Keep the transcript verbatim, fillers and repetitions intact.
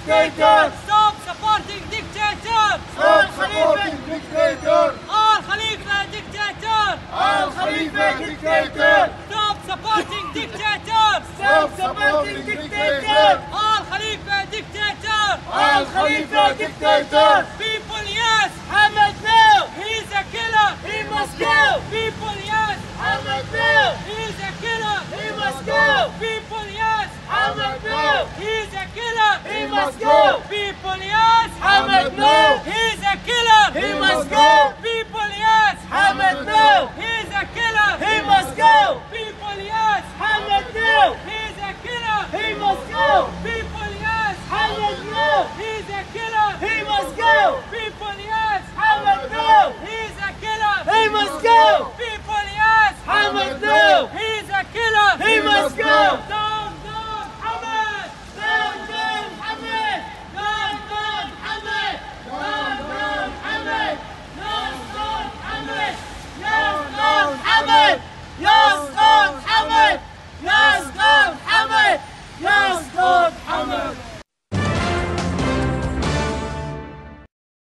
dictator! Stop supporting dictator! Stop supporting dictator! Al Khalifa dictator! Al Khalifa dictator! Stop supporting dictator! Stop supporting dictator! Al Khalifa dictator! Al Khalifa dictator! People yes! Hamad now! He's a killer! He must go! People yes! Hamad now! He's a killer! He must go! People yes! Hamad now! He's a killer! He must go! People yes! Hamad now! He's a killer! He